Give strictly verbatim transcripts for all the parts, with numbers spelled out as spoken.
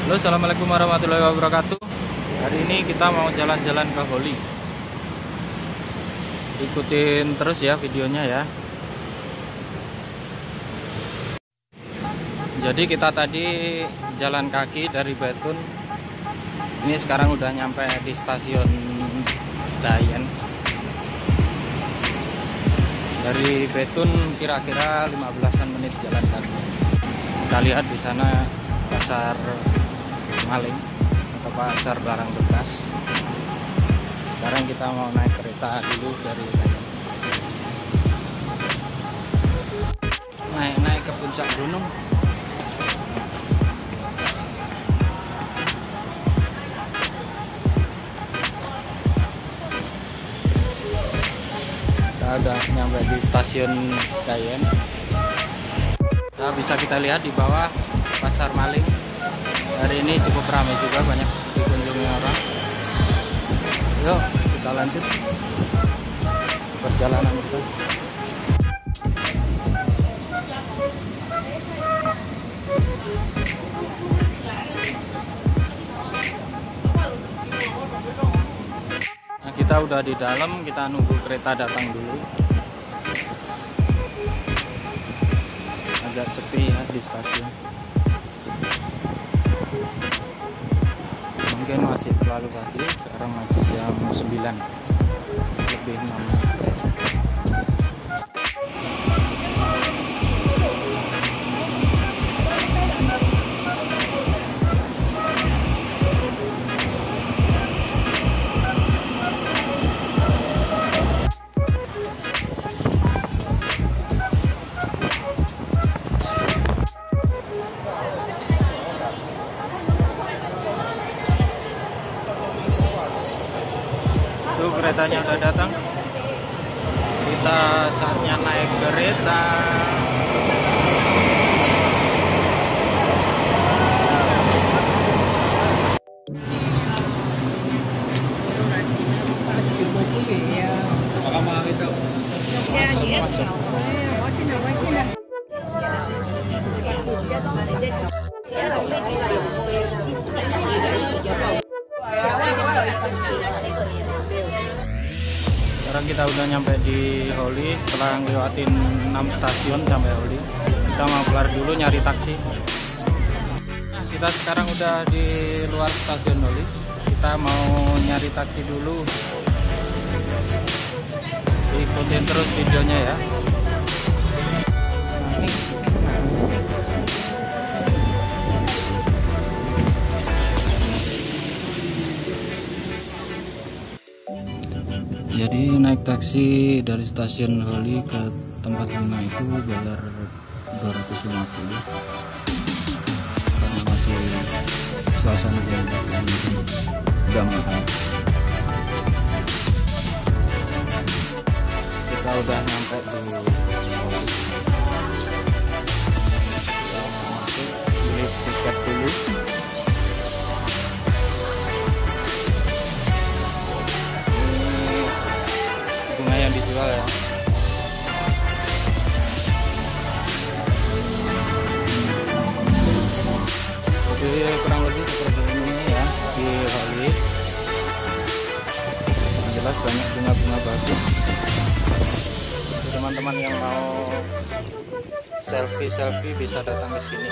Halo, assalamualaikum warahmatullahi wabarakatuh. Hari ini kita mau jalan-jalan ke Holi. Ikutin terus ya videonya ya. Jadi kita tadi jalan kaki dari Betun. Ini sekarang udah nyampe di stasiun Dayan. Dari Betun kira-kira lima belasan menit jalan kaki. Kita lihat di sana pasar maling atau pasar barang bekas. Sekarang kita mau naik kereta dulu dari Dayan. Naik-naik ke puncak gunung. Kita udah nyampe di stasiun Dayan. Nah, bisa kita lihat di bawah pasar maling. Hari ini cukup ramai juga, banyak dikunjungi orang. Yuk kita lanjut perjalanan kita. Nah, kita udah di dalam, kita nunggu kereta datang dulu. Agak sepi ya di stasiun. Mungkin masih terlalu pagi, sekarang masih jam sembilan lebih enam. Tuh keretanya udah datang. Kita saatnya naik kereta. Masuk, masuk. Sekarang kita udah nyampe di Holi. Setelah ngelewatin enam stasiun sampai Holi, kita mau keluar dulu nyari taksi. Nah, kita sekarang udah di luar stasiun Holi. Kita mau nyari taksi dulu. Ikutin terus videonya ya. Nah, ini. Jadi naik taksi dari stasiun Holi ke tempat lima itu bayar dua ratus lima puluh. Karena masih suasana yang udah mahal. Kita udah nyampe di Holi. Kita masuk, beli tiket dulu. Yang dijual ya. Jadi kurang lebih seperti ini ya di Holi. Yang jelas banyak bunga-bunga bagus. Teman-teman yang mau selfie-selfie bisa datang ke sini.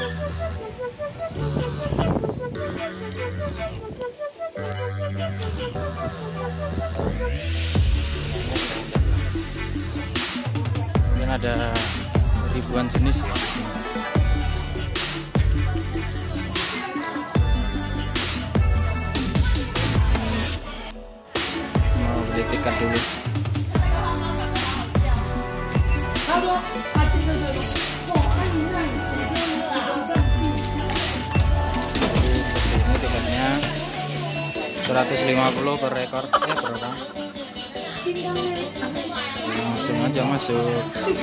Ada ribuan jenis ya. Mau beli tiket dulu. Ini tiketnya seratus lima puluh per ekor ya, per orang. Langsung aja masuk.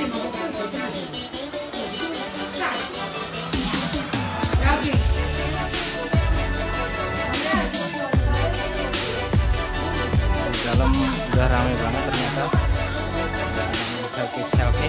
Di dalam udah ramai banget ternyata. Selfie selfie.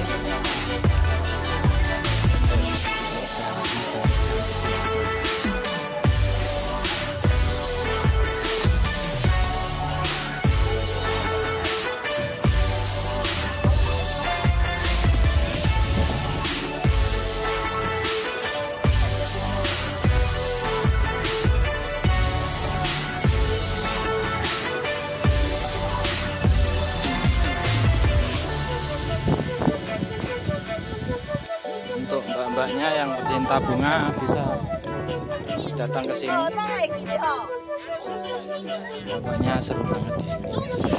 pecinta bunga bisa datang ke sini. Pokoknya seru banget di sini.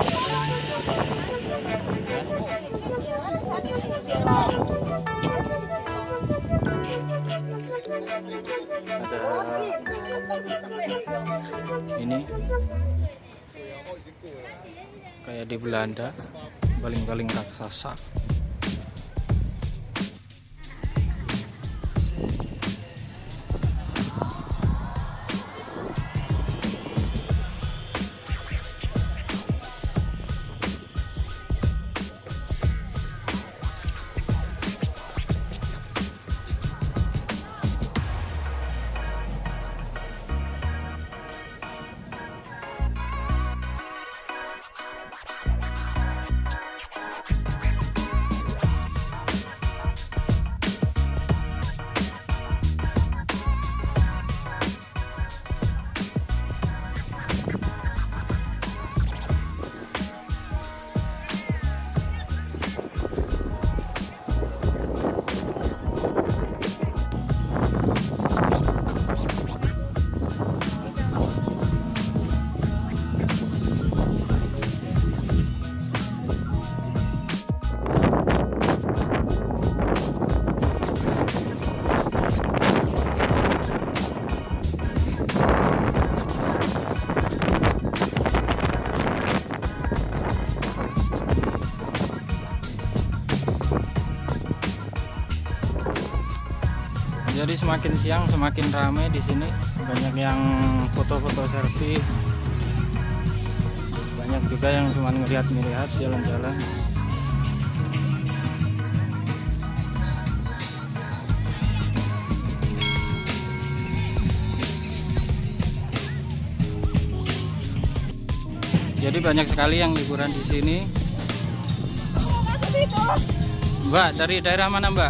Ada ini kayak di Belanda, baling-baling raksasa. Jadi semakin siang semakin ramai di sini, banyak yang foto-foto selfie, banyak juga yang cuma ngeliat-ngeliat jalan-jalan. Jadi banyak sekali yang liburan di sini. Mbak, dari daerah mana Mbak?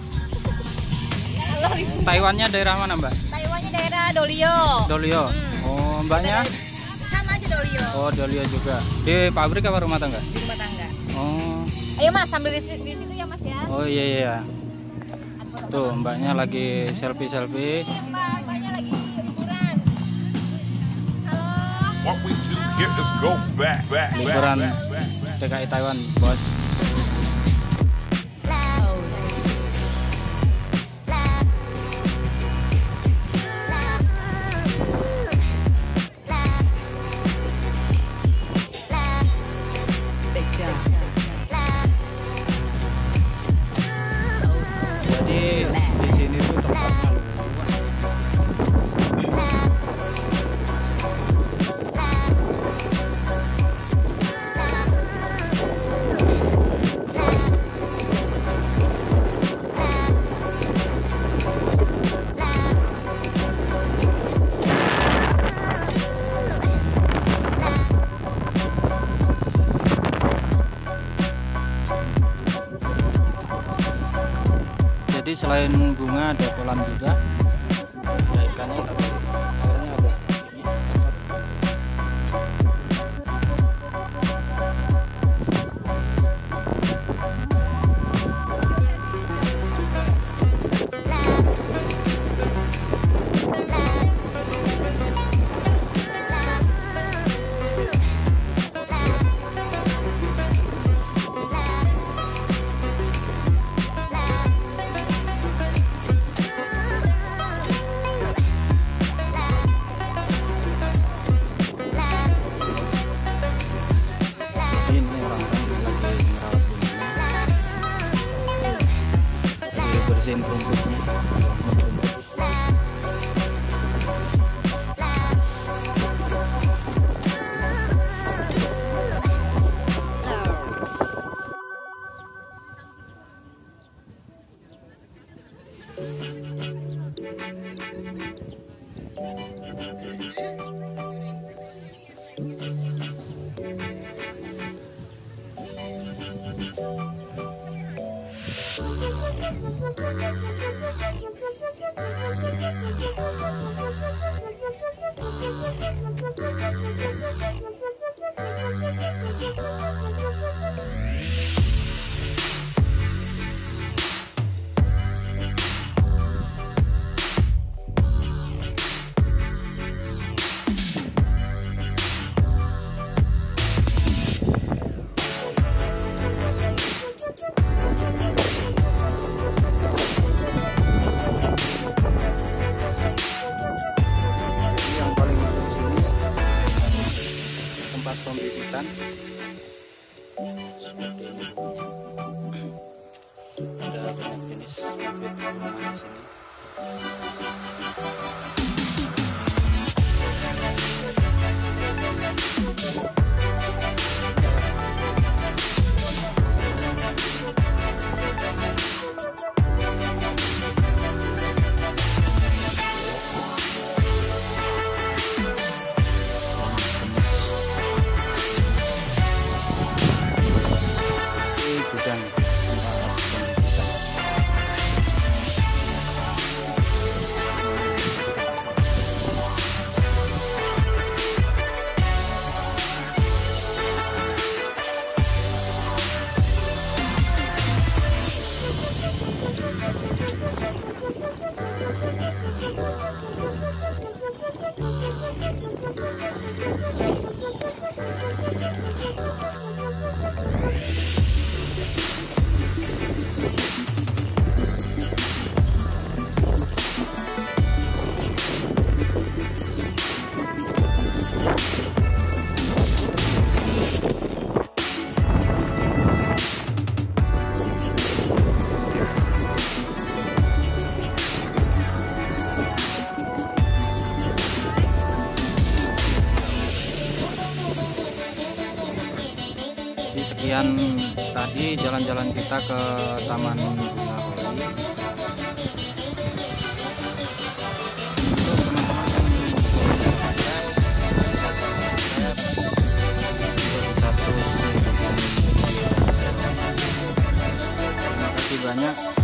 Taiwannya daerah mana Mbak? Taiwannya daerah Dolio. Dolio. Hmm. Oh, Mbaknya? Sama aja Dolio. Oh, Dolio juga. Di pabrik apa rumah tangga? Di rumah tangga. Oh. Ayo Mas, sambil di, di situ ya Mas ya. Oh iya iya. Tuh, Mbaknya lagi selfie-selfie. Mbak, Mbaknya lagi liburan. Halo. What we do here is go back, back, Liburan back, back, back. T K I Taiwan, Bos. Jadi di sini tuh tempatnya luas. Jadi selain bunga ada kolam juga. Ya, ikannya tapi airnya agak ini. Ini orang-orang lagi merawat bunganya, lagi bersihin rumputnya. pembibitan seperti ini. Ada banyak jenis bibit bunga di sini. Gudang tempat pembibitan. Jadi sekian tadi jalan-jalan kita ke Taman Bunga Valley. Untuk teman-teman yang belum subscribe, bisa terus. Terima kasih banyak.